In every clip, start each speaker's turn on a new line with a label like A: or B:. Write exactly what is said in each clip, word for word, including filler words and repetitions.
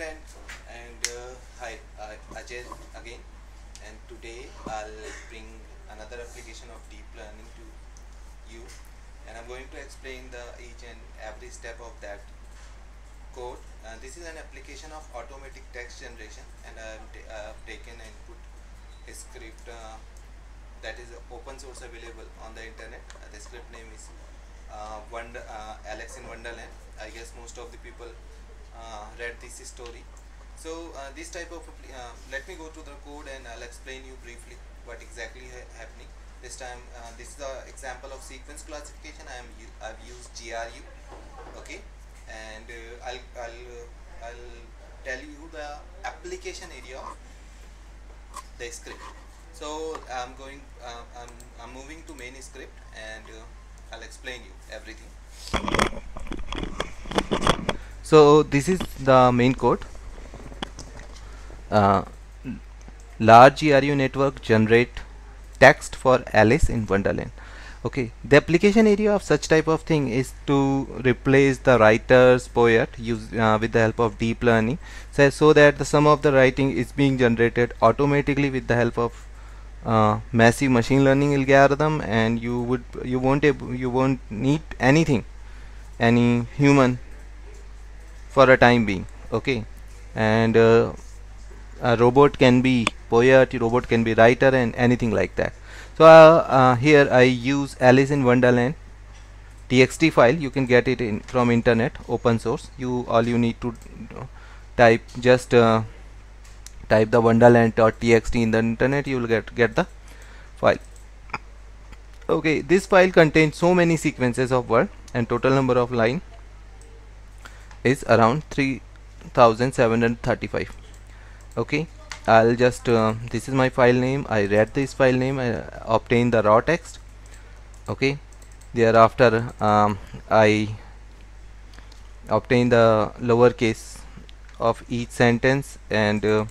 A: friend, and uh, hi, uh, Ajay again, and today I'll bring another application of deep learning to you, and I'm going to explain the each and every step of that code. Uh, this is an application of automatic text generation, and I've, uh, taken and put a script uh, that is open source available on the internet. Uh, the script name is uh, Wonder, uh, Alex in Wonderland. I guess most of the people uh, read this story. So uh, this type of uh, let me go to the code and I'll explain you briefly what exactly ha happening. This time uh, this is the example of sequence classification. I am I've used G R U, okay, and uh, I'll I'll uh, I'll tell you the application area of the script. So I'm going uh, I'm, I'm moving to main script, and uh, I'll explain you everything.
B: So this is the main code. Uh, large G R U network generate text for Alice in Wonderland. Okay, the application area of such type of thing is to replace the writer's poet use uh, with the help of deep learning, so, so that the sum of the writing is being generated automatically with the help of uh, massive machine learning algorithm, and you would you won't able, you won't need anything any human for a time being. Okay, and uh, a robot can be poet, robot can be writer, and anything like that. So uh, uh, here I use Alice in Wonderland T X T file. You can get it in from internet, open source. You all you need to type just uh, type the wonderland.txt in the internet. You will get get the file. Okay, this file contains so many sequences of word, and total number of line is around three thousand seven hundred thirty-five. Okay, I'll just uh, this is my file name. I read this file name, I obtain the raw text. Okay, thereafter um, I obtain the lowercase of each sentence and uh,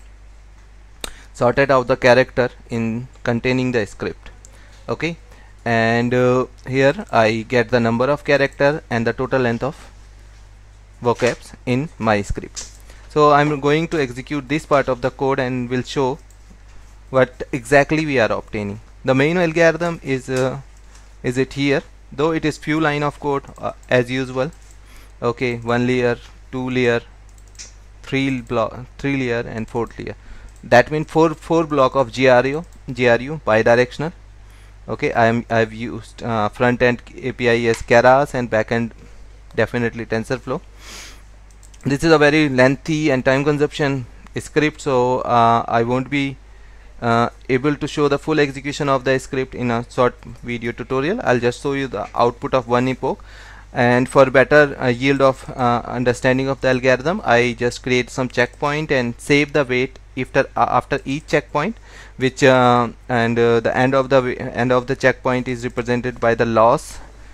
B: sorted out the character in containing the script. Okay, and uh, here I get the number of character and the total length of vocabs in my script. So I'm going to execute this part of the code and will show what exactly we are obtaining. The main algorithm is uh, is it here, though it is few line of code uh, as usual. Okay, one layer, two layer, three block, three layer, and fourth layer. That means four four block of G R U G R U bidirectional. Okay, I am I've used uh, front end A P I as Keras and back end definitely TensorFlow. This is a very lengthy and time consumption script, so uh, I won't be uh, able to show the full execution of the script in a short video tutorial. I'll just show you the output of one epoch, and for better uh, yield of uh, understanding of the algorithm, I just create some checkpoint and save the weight after uh, after each checkpoint, which uh, and uh, the end of the end of the checkpoint is represented by the loss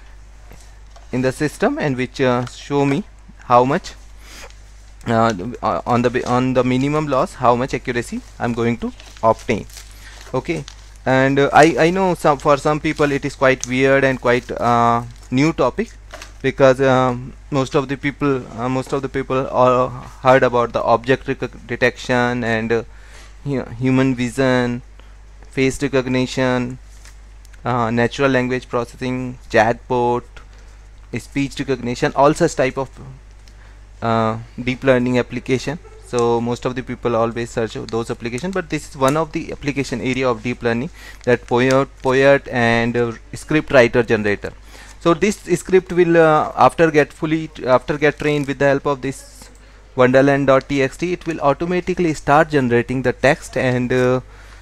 B: in the system, and which uh, show me how much Uh, on the on the minimum loss how much accuracy I'm going to obtain. Okay, and uh, I I know some for some people it is quite weird and quite uh, new topic, because um, most of the people uh, most of the people all heard about the object detection and uh, human vision, face recognition, uh, natural language processing, chatbot, speech recognition, all such type of Uh, deep learning application. So most of the people always search those applications, but this is one of the application area of deep learning, that poet poet and uh, script writer generator. So this script will uh, after get fully after get trained with the help of this wonderland.txt, it will automatically start generating the text, and uh,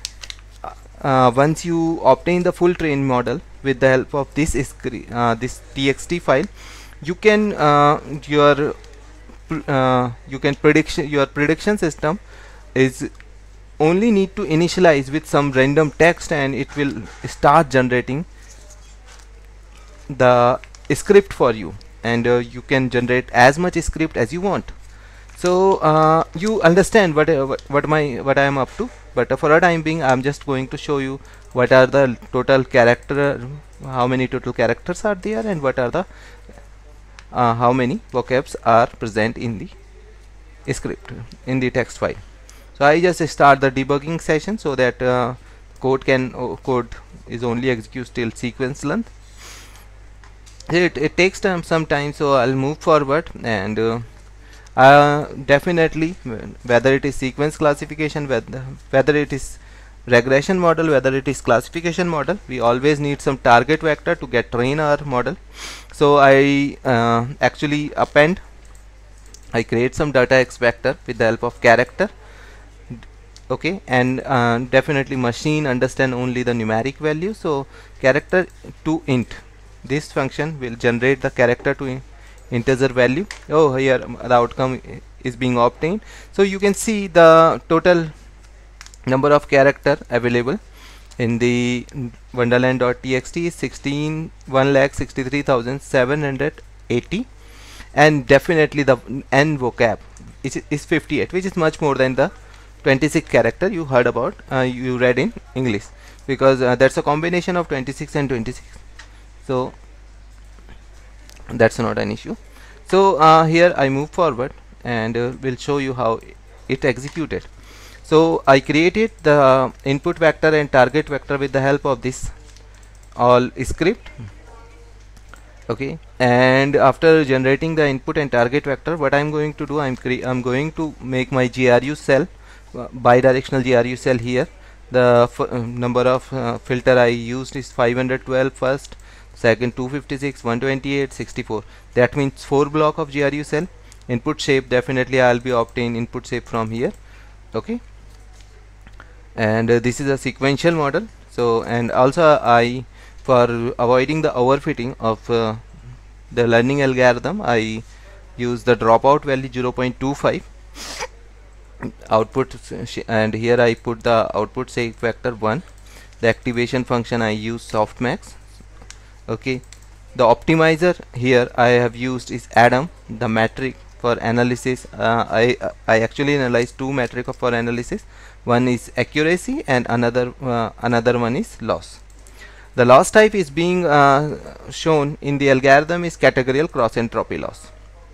B: uh, once you obtain the full trained model with the help of this script uh, this txt file, you can uh, your Uh, you can prediction your prediction system is only need to initialize with some random text, and it will start generating the script for you, and uh, you can generate as much script as you want. So uh, you understand what, uh, what what my what I am up to, but uh, for a time being I'm just going to show you what are the total character how many total characters are there, and what are the Uh, how many vocabs are present in the script in the text file. So I just start the debugging session so that uh, code can uh, code is only executes till sequence length. It, it takes time some time, so I'll move forward, and uh, uh, definitely whether it is sequence classification, whether whether it is regression model, whether it is classification model, we always need some target vector to get train our model. So I uh, actually append, I create some data X vector with the help of character. Okay, and uh, definitely machine understand only the numeric value, so character to int, this function will generate the character to in integer value. Oh, here um, the outcome is being obtained. So you can see the total number of character available in the wonderland.txt is sixteen one lakh sixty-three thousand seven hundred eighty, and definitely the n vocab is, is fifty-eight, which is much more than the twenty-six character you heard about, uh, you read in English, because uh, that's a combination of twenty-six and twenty-six, so that's not an issue. So uh, here I move forward and uh, will show you how it executed. So I created the input vector and target vector with the help of this all script. Okay, and after generating the input and target vector, what I'm going to do, I'm cre I'm going to make my G R U cell, uh, bidirectional G R U cell here. The f uh, number of uh, filter I used is five hundred twelve first, second two fifty-six, one twenty-eight, sixty-four. That means four block of G R U cell. Input shape, definitely I'll be obtain input shape from here. Okay, and uh, this is a sequential model. So, and also I, for avoiding the overfitting of uh, the learning algorithm, I use the dropout value zero point two five output, and here I put the output shape vector one. The activation function I use softmax. Okay, the optimizer here I have used is Adam. The metric for analysis, uh, I uh, I actually analyze two metric for analysis. One is accuracy and another uh, another one is loss. The loss type is being uh, shown in the algorithm is categorical cross entropy loss.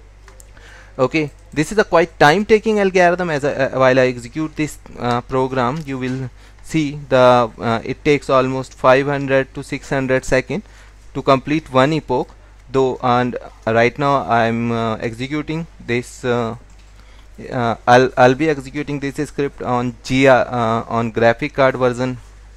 B: Okay, this is a quite time taking algorithm. As I, uh, while I execute this uh, program, you will see the uh, it takes almost five hundred to six hundred seconds to complete one epoch, though, and right now I'm uh, executing this uh, uh, I'll, I'll be executing this script on G R uh, on graphic card version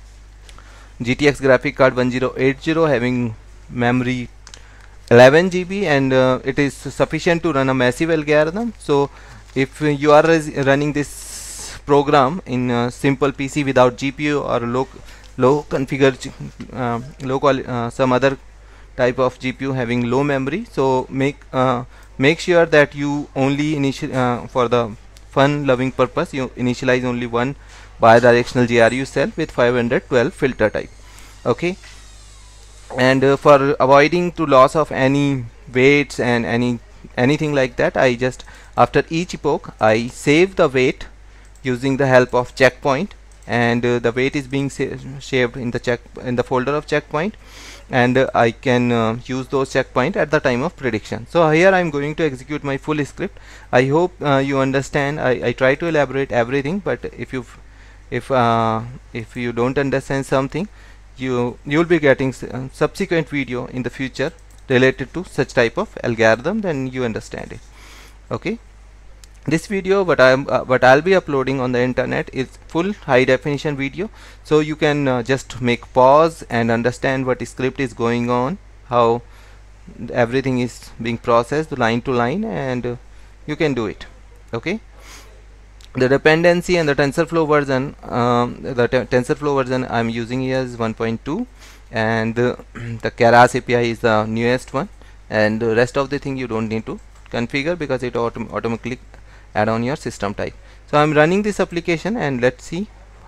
B: G T X graphic card one zero eight zero, having memory eleven G B, and uh, it is sufficient to run a massive algorithm. So if uh, you are running this program in a simple P C without G P U or low low configured uh, low quality uh, some other type of G P U having low memory, so make uh, make sure that you only initial uh, for the fun loving purpose you initialize only one bidirectional G R U cell with five hundred twelve filter type. Okay, and uh, for avoiding to loss of any weights and any anything like that, I just after each epoch I save the weight using the help of checkpoint, and uh, the weight is being sa saved in the check in the folder of checkpoint, and uh, I can uh, use those checkpoint at the time of prediction. So here I'm going to execute my full script. I hope uh, you understand. I, I try to elaborate everything, but if you if uh, if you don't understand something, you you'll be getting uh, subsequent video in the future related to such type of algorithm, then you understand it. Okay, this video what I'm uh, what I'll be uploading on the internet is full high definition video, so you can uh, just make pause and understand what script is going on, how everything is being processed line to line, and uh, you can do it. Okay, the dependency and the TensorFlow version, um, the TensorFlow version I'm using here is one point two, and uh, the Keras A P I is the newest one, and the rest of the thing you don't need to configure because it autom automatically add on your system type. So I'm running this application, and let's see.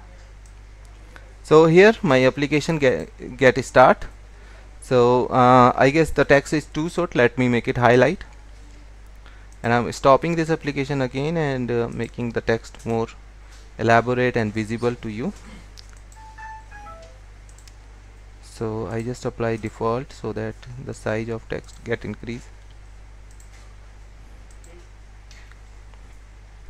B: So here my application get, get start. So uh, I guess the text is too short, let me make it highlight, and I'm stopping this application again and uh, making the text more elaborate and visible to you. So I just apply default so that the size of text get increased.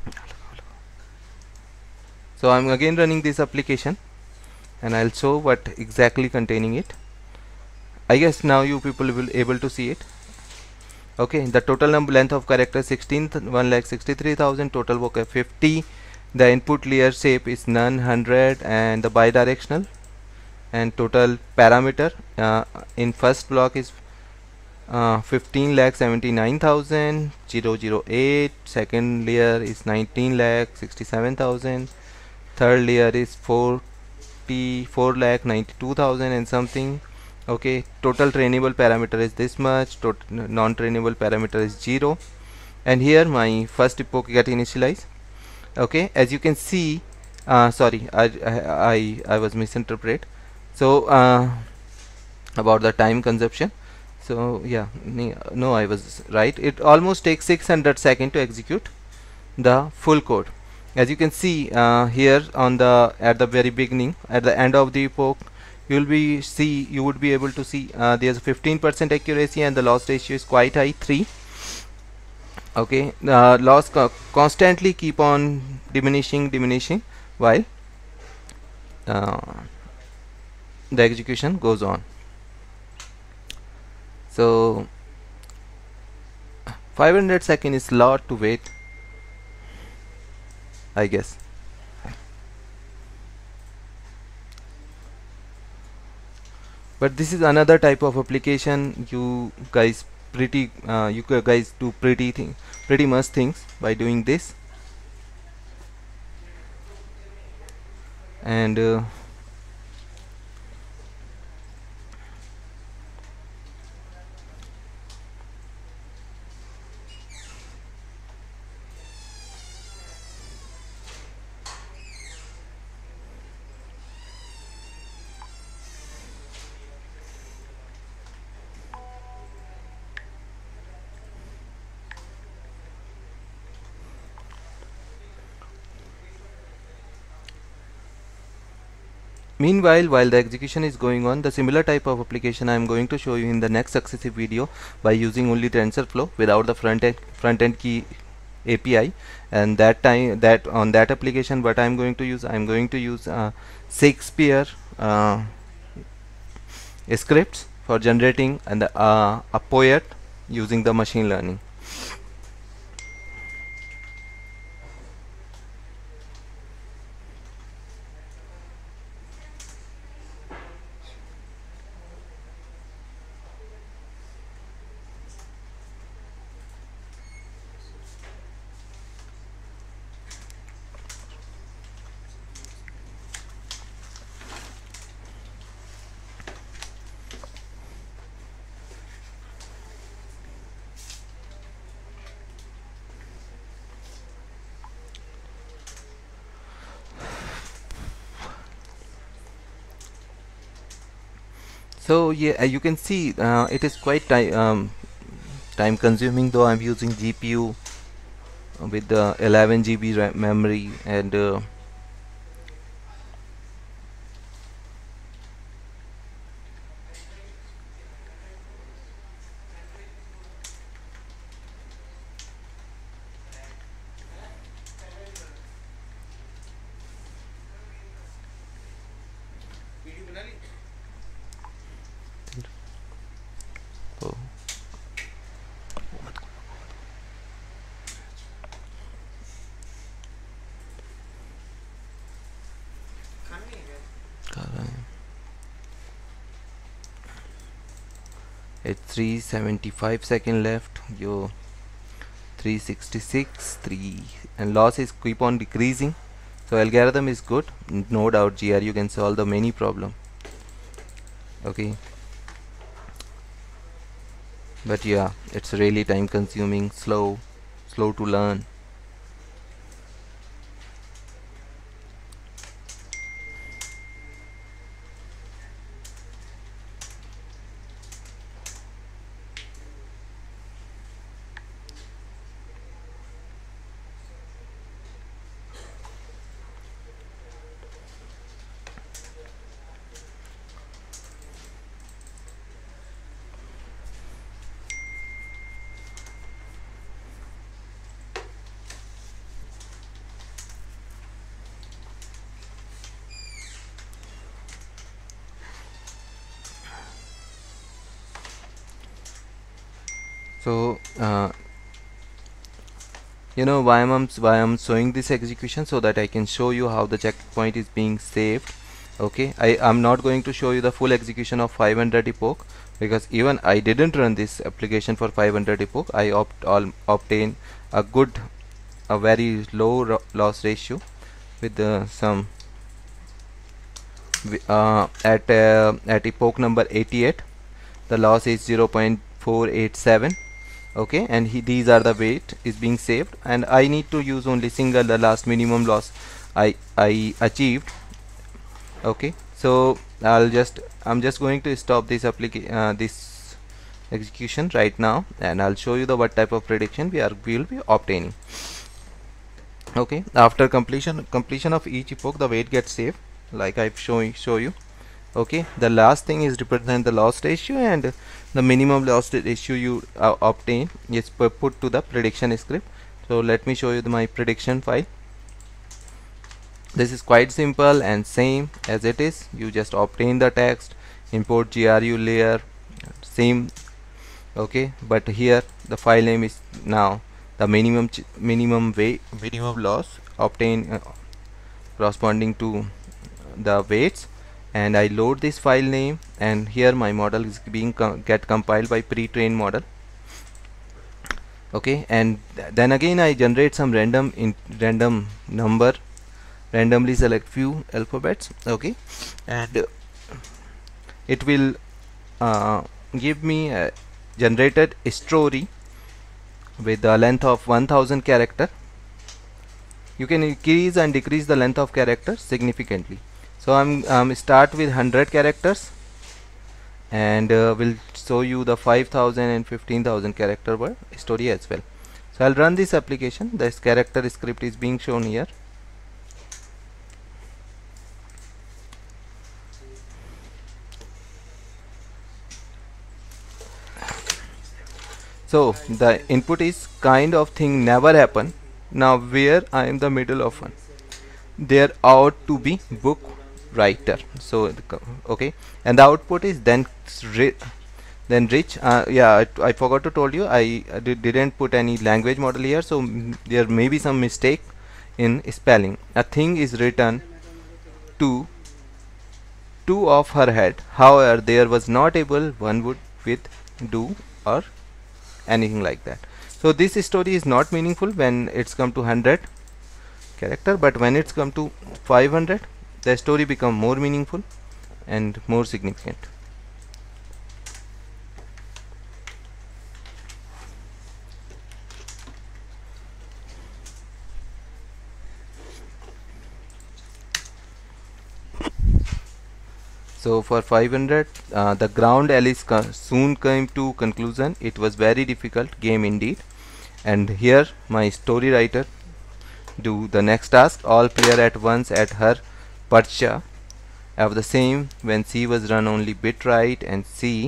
B: So I'm again running this application and I'll show what exactly containing it. I guess now you people will able to see it. Okay, the total number length of character sixteen, one lakh sixty-three thousand, total vocab fifty, the input layer shape is none, one hundred, and the bidirectional, and total parameter uh, in first block is uh, fifteen lakh seventy-nine thousand, zero zero eight, second layer is nineteen lakh sixty-seven thousand, third layer is forty-four lakh ninety-two thousand and something. Okay, total trainable parameter is this much, non-trainable parameter is zero, and here my first epoch get initialized. Okay, as you can see, uh, sorry, I, I I was misinterpret. So uh, about the time consumption. So yeah, no, I was right. It almost takes six hundred seconds to execute the full code. As you can see uh, here on the at the very beginning, at the end of the epoch, you will be see you would be able to see uh, there's fifteen percent accuracy and the loss ratio is quite high, three. Okay, uh, loss co constantly keep on diminishing diminishing while uh, the execution goes on. So five hundred seconds is lot to wait, I guess. But this is another type of application. You guys pretty uh, you guys do pretty thing pretty much things by doing this. And uh, meanwhile, while the execution is going on, the similar type of application I am going to show you in the next successive video by using only TensorFlow without the front end front end key A P I. And that time that on that application, what I am going to use, I am going to use uh, Shakespeare uh, scripts for generating and the, uh, a poet using the machine learning. So yeah, uh, you can see uh, it is quite time um, time consuming, though I'm using G P U with the eleven G B RAM memory and uh, oh. It's three seventy-five second left. Yo, three sixty-six, three, and loss is keep on decreasing. So algorithm is good, no doubt. G R U can solve the many problem. Okay, but yeah, it's really time consuming, slow, slow to learn. So uh, you know why I'm why I'm showing this execution, so that I can show you how the checkpoint is being saved. Okay, I am not going to show you the full execution of five hundred epoch, because even I didn't run this application for five hundred epoch. I opt all obtain a good a very low loss ratio with uh, some uh, at uh, at epoch number eighty-eight the loss is zero point four eight seven. Okay, and he, these are the weight is being saved, and I need to use only single the last minimum loss I I achieved. Okay, so I'll just I'm just going to stop this application uh, this execution right now, and I'll show you the what type of prediction we are we will be obtaining. Okay, after completion completion of each epoch, the weight gets saved like I've shown show you. Okay, the last thing is represent the loss ratio, and the minimum loss ratio you uh, obtain is put to the prediction script. So let me show you the, my prediction file. This is quite simple and same as it is. You just obtain the text, import G R U layer, same. Okay, but here the file name is now the minimum minimum weight minimum loss obtained uh, corresponding to the weights, and I load this file name, and here my model is being com get compiled by pre-trained model. Okay, and th then again I generate some random in random number, randomly select few alphabets. Okay, and uh, it will uh, give me a generated story with the length of one thousand character. You can increase and decrease the length of characters significantly. So I'm um, start with one hundred characters, and uh, will show you the five thousand and fifteen thousand character word story as well. So I'll run this application. This character script is being shown here. So the input is kind of thing never happen. Now where I am the middle of one, there ought to be book writer. So okay, and the output is then then rich. Uh, yeah, I, I forgot to told you I uh, did, didn't put any language model here, so mm, there may be some mistake in spelling. A thing is written to two of her head. However, there was not able one would with do or anything like that. So this story is not meaningful when it's come to one hundred character, but when it's come to five hundred, the story become more meaningful and more significant. So for five hundred, uh, the ground Alice soon came to conclusion. It was very difficult game indeed, and here my story writer do the next task. All player at once at her percha of the same when C was run only bit right, and C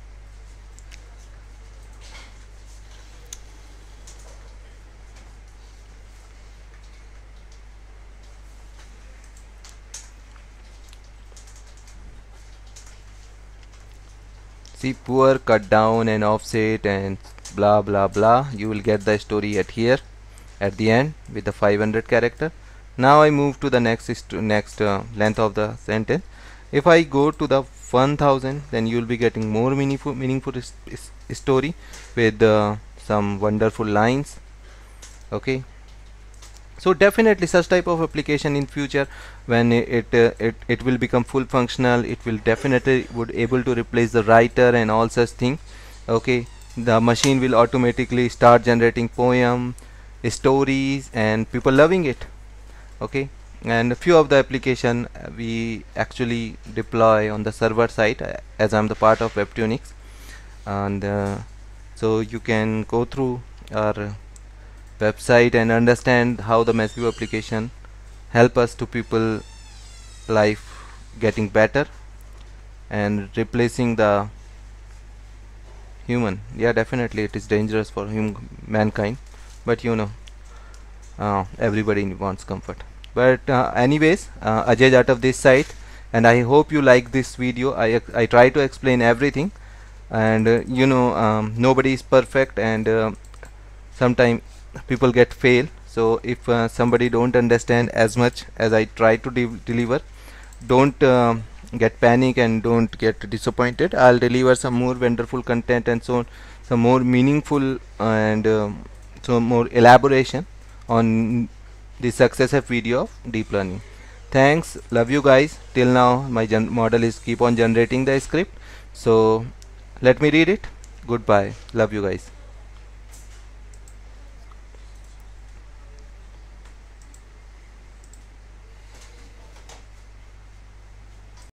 B: see poor cut down and offset and blah blah blah. You will get the story at here at the end with the five hundred character. Now I move to the next next uh, length of the sentence. If I go to the one thousand, then you will be getting more meaningful meaningful story with uh, some wonderful lines. Okay, so definitely such type of application in future, when it it, uh, it it will become full functional, it will definitely would able to replace the writer and all such thing. Okay, the machine will automatically start generating poem stories and people loving it. Okay, and a few of the application uh, we actually deploy on the server side, uh, as I'm the part of Webtunics, and uh, so you can go through our website and understand how the massive application help us to people life getting better and replacing the human. Yeah, definitely it is dangerous for hum mankind, but you know, uh, everybody wants comfort. But uh, anyways, uh, Ajay out of this site, and I hope you like this video. I I try to explain everything. and uh, you know um, nobody is perfect, and uh, sometimes people get fail. So if uh, somebody don't understand as much as I try to de deliver, don't um, get panic and don't get disappointed. I'll deliver some more wonderful content and so on, some more meaningful and um, some more elaboration on the successive video of deep learning. Thanks, love you guys. Till now my gen model is keep on generating the script, so let me read it. Goodbye, love you guys.